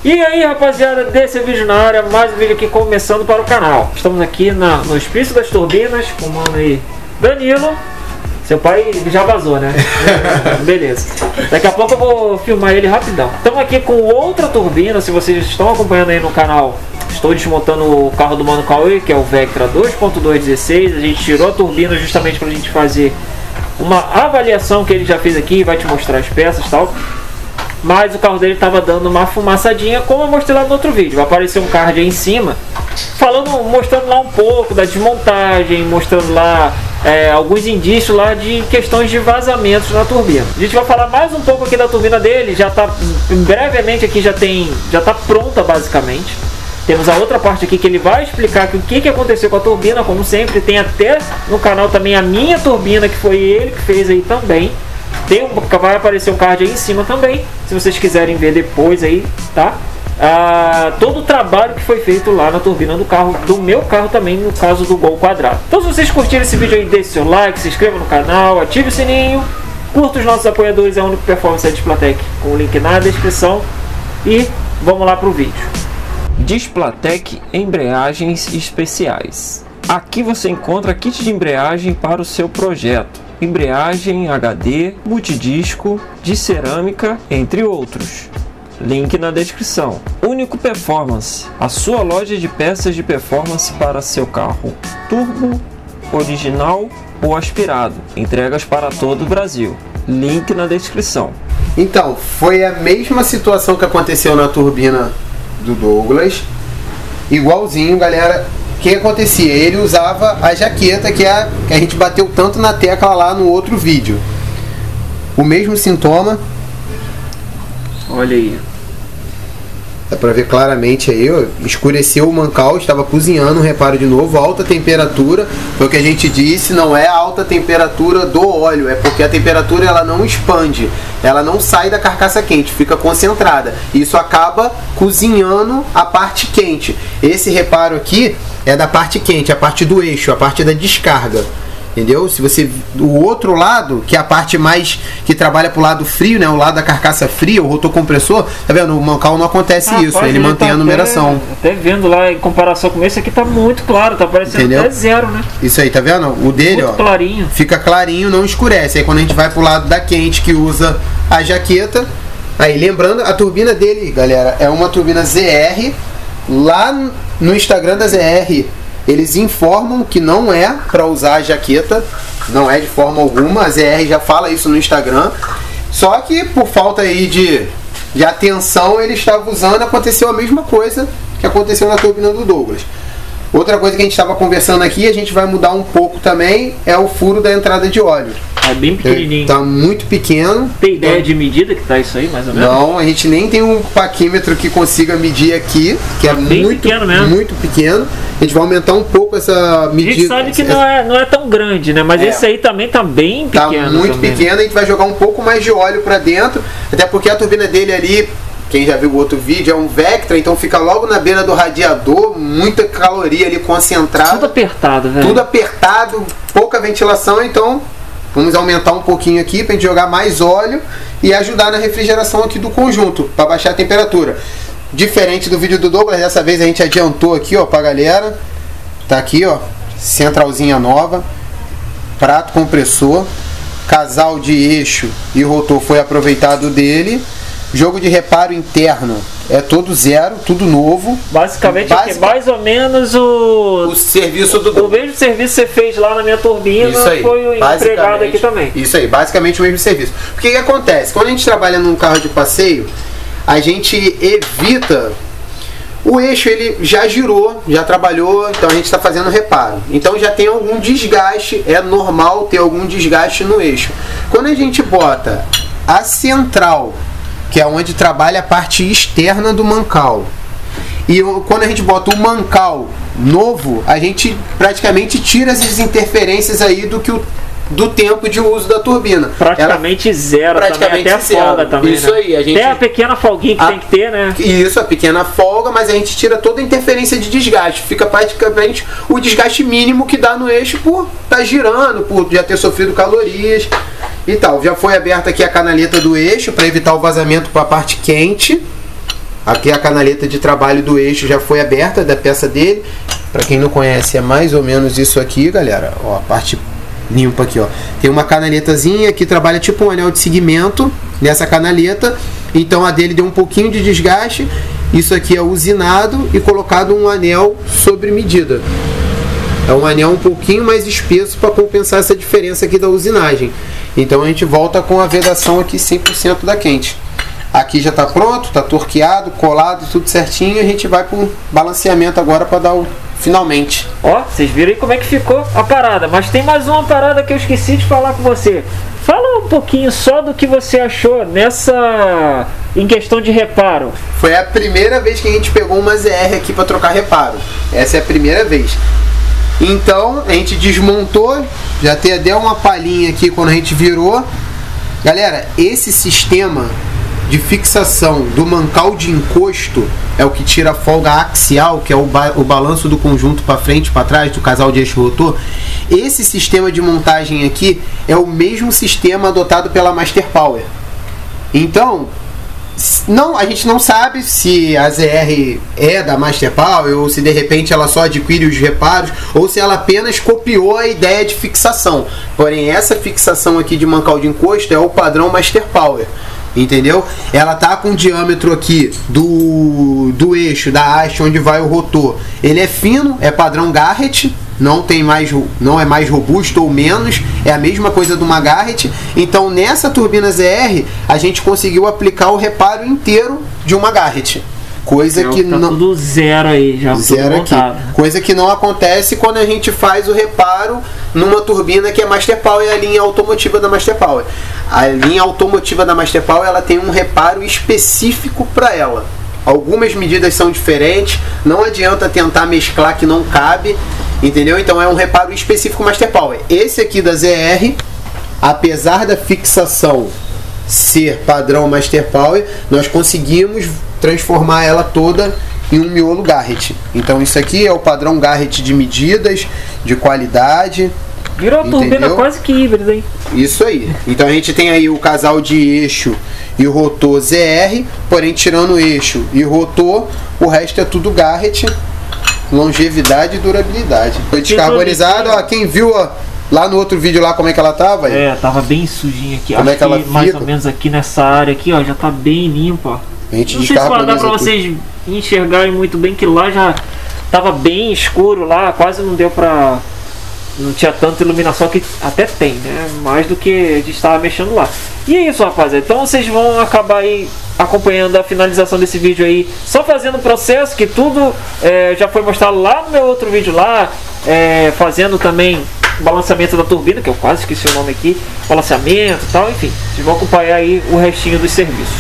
E aí, rapaziada, desse vídeo na área, mais um vídeo aqui começando para o canal. Estamos aqui no Hospício das Turbinas, com o mano aí Danilo. Seu pai já vazou, né? Beleza. Daqui a pouco eu vou filmar ele rapidão. Estamos aqui com outra turbina, se vocês estão acompanhando aí no canal. Estou desmontando o carro do Mano Cauê, que é o Vectra 2.216. A gente tirou a turbina justamente para a gente fazer uma avaliação que ele já fez aqui, vai te mostrar as peças e tal. Mas o carro dele estava dando uma fumaçadinha, como eu mostrei lá no outro vídeo. Vai aparecer um card aí em cima, mostrando lá um pouco da desmontagem, mostrando lá alguns indícios lá de questões de vazamentos na turbina. A gente vai falar mais um pouco aqui da turbina dele, já está brevemente aqui, já está pronta basicamente. Temos a outra parte aqui que ele vai explicar o que aconteceu com a turbina, como sempre. Tem até no canal também a minha turbina, que foi ele que fez aí também. Vai aparecer um card aí em cima também, se vocês quiserem ver depois aí, tá? Todo o trabalho que foi feito lá na turbina do carro, do meu carro também, no caso do Gol Quadrado. Então, se vocês curtiram esse vídeo aí, deixe seu like, se inscreva no canal, ative o sininho, curta os nossos apoiadores, é a Único Performance da Displatec, com o link na descrição. E vamos lá pro vídeo. Displatec Embreagens Especiais. Aqui você encontra kit de embreagem para o seu projeto. Embreagem HD, multidisco, de cerâmica, entre outros. Link na descrição. Único Performance, a sua loja de peças de performance para seu carro turbo, original ou aspirado. Entregas para todo o Brasil. Link na descrição. Então, foi a mesma situação que aconteceu na turbina do Douglas. Igualzinho, galera. O que acontecia? Ele usava a jaqueta que a gente bateu tanto na tecla lá no outro vídeo. O mesmo sintoma. Olha aí. Dá pra ver claramente aí, ó, escureceu o mancal, estava cozinhando, reparo de novo, alta temperatura. Foi o que a gente disse, não é a alta temperatura do óleo, é porque a temperatura ela não expande, ela não sai da carcaça quente, fica concentrada. Isso acaba cozinhando a parte quente. Esse reparo aqui é da parte quente, a parte do eixo, a parte da descarga. Entendeu? Se você, o outro lado, que é a parte mais que trabalha pro lado frio, né, o lado da carcaça fria, o rotor compressor, tá vendo? O mancal não acontece isso, ele mantém a numeração. Até vendo lá em comparação com esse aqui tá muito claro, tá parecendo até zero, né? Isso aí, tá vendo? O dele, muito, ó, clarinho. Fica clarinho, não escurece. Aí quando a gente vai pro lado da quente, que usa a jaqueta, aí lembrando, a turbina dele, galera, é uma turbina ZR. Lá no Instagram da ZR eles informam que não é para usar a jaqueta, não é de forma alguma, a ZR já fala isso no Instagram, só que por falta aí de atenção ele estava usando, aconteceu a mesma coisa que aconteceu na turbina do Douglas. Outra coisa que a gente estava conversando aqui, a gente vai mudar um pouco também, é o furo da entrada de óleo. É bem pequenininho. Tá muito pequeno. Tem ideia de medida que tá isso aí, mais ou menos? Não, a gente nem tem um paquímetro que consiga medir aqui, que é muito pequeno mesmo. Muito pequeno. A gente vai aumentar um pouco essa medida. A gente sabe que não é tão grande, né? Mas esse aí também tá bem pequeno. Tá muito pequeno, a gente vai jogar um pouco mais de óleo para dentro, até porque a turbina dele ali, quem já viu o outro vídeo, é um Vectra, então fica logo na beira do radiador, muita caloria ali concentrada. Tudo apertado, velho. Tudo apertado, pouca ventilação, então vamos aumentar um pouquinho aqui para a gente jogar mais óleo e ajudar na refrigeração aqui do conjunto, para baixar a temperatura. Diferente do vídeo do Douglas, dessa vez a gente adiantou aqui, ó, pra galera. Tá aqui, ó, centralzinha nova, prato compressor, casal de eixo e rotor foi aproveitado dele. Jogo de reparo interno é todo zero, tudo novo. Basicamente é mais ou menos o serviço do... O mesmo serviço que você fez lá na minha turbina, isso aí, foi empregado aqui também. Isso aí, basicamente o mesmo serviço. O que acontece? Quando a gente trabalha num carro de passeio, a gente evita... O eixo ele já girou, já trabalhou, então a gente está fazendo reparo. Então já tem algum desgaste, é normal ter algum desgaste no eixo. Quando a gente bota a central, que é onde trabalha a parte externa do mancal, e quando a gente bota o mancal novo, a gente praticamente tira as interferências aí do tempo de uso da turbina. Praticamente zero, praticamente até a folga também. Isso, né? Aí, a gente... Até a pequena folguinha que tem que ter, né? Isso, a pequena folga, mas a gente tira toda a interferência de desgaste. Fica praticamente o desgaste mínimo que dá no eixo por estar girando, por já ter sofrido calorias e tal. Já foi aberta aqui a canaleta do eixo para evitar o vazamento para a parte quente. Aqui a canaleta de trabalho do eixo já foi aberta da peça dele. Para quem não conhece, é mais ou menos isso aqui, galera. Ó, a parte limpa aqui, ó. Tem uma canaletazinha que trabalha tipo um anel de segmento nessa canaleta. Então a dele deu um pouquinho de desgaste. Isso aqui é usinado e colocado um anel sobre medida. É um anel um pouquinho mais espesso para compensar essa diferença aqui da usinagem. Então a gente volta com a vedação aqui 100% da quente. Aqui já está pronto, está torqueado, colado, tudo certinho. A gente vai para o balanceamento agora para dar o finalmente. Ó, vocês viram aí como é que ficou a parada. Mas tem mais uma parada que eu esqueci de falar com você. Fala um pouquinho só do que você achou nessa... em questão de reparo. Foi a primeira vez que a gente pegou uma ZR aqui para trocar reparo. Essa é a primeira vez. Então, a gente desmontou. Já deu uma palhinha aqui quando a gente virou. Galera, esse sistema de fixação do mancal de encosto é o que tira a folga axial, que é o balanço do conjunto para frente e para trás, do casal de eixo rotor. Esse sistema de montagem aqui é o mesmo sistema adotado pela Master Power. Então, não, a gente não sabe se a ZR é da Master Power ou se de repente ela só adquire os reparos ou se ela apenas copiou a ideia de fixação. Porém, essa fixação aqui de mancal de encosto é o padrão Master Power. Entendeu? Ela tá com o diâmetro aqui do eixo, da haste onde vai o rotor. Ele é fino, é padrão Garrett, não é mais robusto ou menos, é a mesma coisa de uma Garrett. Então nessa turbina ZR a gente conseguiu aplicar o reparo inteiro de uma Garrett. Coisa que tá não. Tudo zero aí, já zero aqui. Coisa que não acontece quando a gente faz o reparo numa turbina que é Master Power e a linha automotiva da Master Power. A linha automotiva da Master Power ela tem um reparo específico para ela. Algumas medidas são diferentes, não adianta tentar mesclar que não cabe, entendeu? Então é um reparo específico Master Power. Esse aqui da ZR, apesar da fixação ser padrão Master Power, nós conseguimos transformar ela toda em um miolo Garrett. Então isso aqui é o padrão Garrett de medidas, de qualidade. Virou a turbina quase que híbrida, hein? Isso aí. Então a gente tem aí o casal de eixo e o rotor ZR, porém tirando o eixo e o rotor, o resto é tudo Garrett, longevidade e durabilidade. Foi descarbonizado, ó, quem viu lá no outro vídeo lá como é que ela tava? É, tava bem sujinha aqui. Como acho é que ela que mais ou menos aqui nessa área aqui, ó, já tá bem limpa, ó. A gente não sei se vai dar pra vocês enxergarem muito bem que lá já tava bem escuro lá, quase não deu pra... não tinha tanta iluminação, que até tem, né? Mais do que a gente estava mexendo lá. E é isso, rapaziada. Então vocês vão acabar aí acompanhando a finalização desse vídeo aí, só fazendo o processo, que tudo já foi mostrado lá no meu outro vídeo lá, fazendo também o balanceamento da turbina, que eu quase esqueci o nome aqui, balanceamento e tal, enfim. Vocês vão acompanhar aí o restinho dos serviços.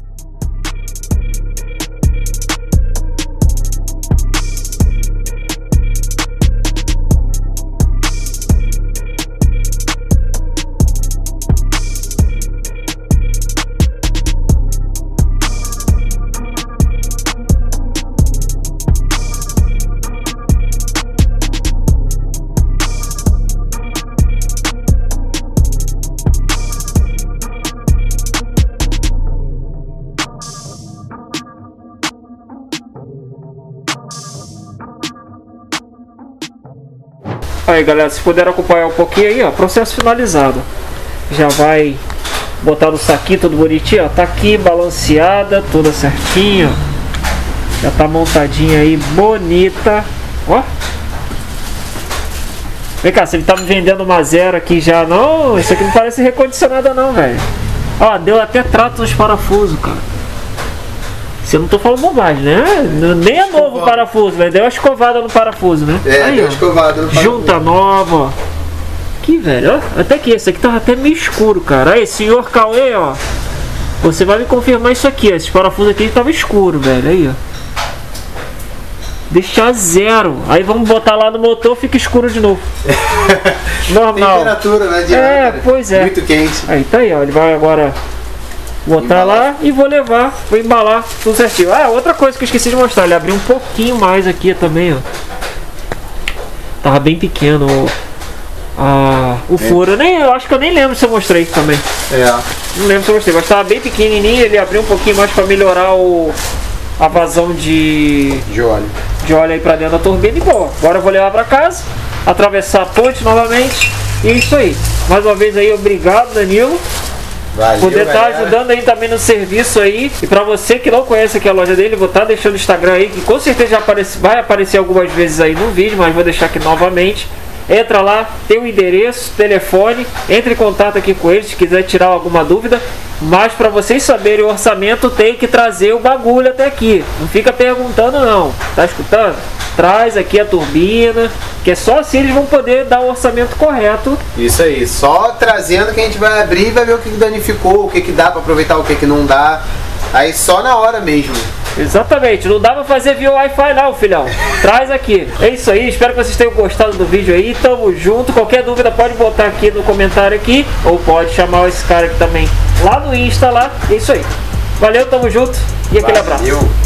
Aí galera, se puderam acompanhar um pouquinho aí, ó, processo finalizado. Já vai botar no saquinho tudo bonitinho, ó, tá aqui balanceada, toda certinho. Já tá montadinha aí, bonita. Ó. Vem cá, se ele tá me vendendo uma zero aqui já, não, isso aqui não parece recondicionada não, velho. Ó, deu até trato nos parafusos, cara. Se eu não tô falando bobagem, né? Nem é novo o parafuso, né? Deu uma escovada no parafuso, né? É, aí, deu uma escovada no parafuso. Junta nova, ó. Que velho, ó. Até que esse aqui tava até meio escuro, cara. Aí, senhor Cauê, ó. Você vai me confirmar isso aqui, ó. Esses parafusos aqui tava escuro, velho. Aí, ó. Deixar zero. Aí vamos botar lá no motor, fica escuro de novo. Normal. Temperatura, né? Pois é. Muito quente. Aí, tá aí, ó. Ele vai agora botar lá e vou levar, vou embalar tudo certinho. Ah, outra coisa que eu esqueci de mostrar, ele abriu um pouquinho mais aqui também, ó. Tava bem pequeno o furo. Eu acho que eu nem lembro se eu mostrei também. Não lembro se eu mostrei, mas tava bem pequenininho, ele abriu um pouquinho mais para melhorar a vazão de óleo aí pra dentro da turbina. E bom, agora eu vou levar pra casa, atravessar a ponte novamente. E é isso aí. Mais uma vez aí, obrigado, Danilo. Valeu, poder estar ajudando aí também no serviço aí. E pra você que não conhece aqui a loja dele, vou estar deixando o Instagram aí, que com certeza já vai aparecer algumas vezes aí no vídeo, mas vou deixar aqui novamente. Entra lá, tem o endereço, telefone, entre em contato aqui com eles se quiser tirar alguma dúvida. Mas para vocês saberem o orçamento, tem que trazer o bagulho até aqui. Não fica perguntando não, tá escutando? Traz aqui a turbina, que é só assim eles vão poder dar o orçamento correto. Isso aí, só trazendo que a gente vai abrir e vai ver o que danificou, o que dá para aproveitar, o que não dá. Aí só na hora mesmo. Exatamente, não dá pra fazer via Wi-Fi não, filhão. Traz aqui. É isso aí, espero que vocês tenham gostado do vídeo aí. Tamo junto. Qualquer dúvida pode botar aqui no comentário aqui, ou pode chamar esse cara aqui também lá no Insta lá. É isso aí. Valeu, tamo junto e aquele abraço.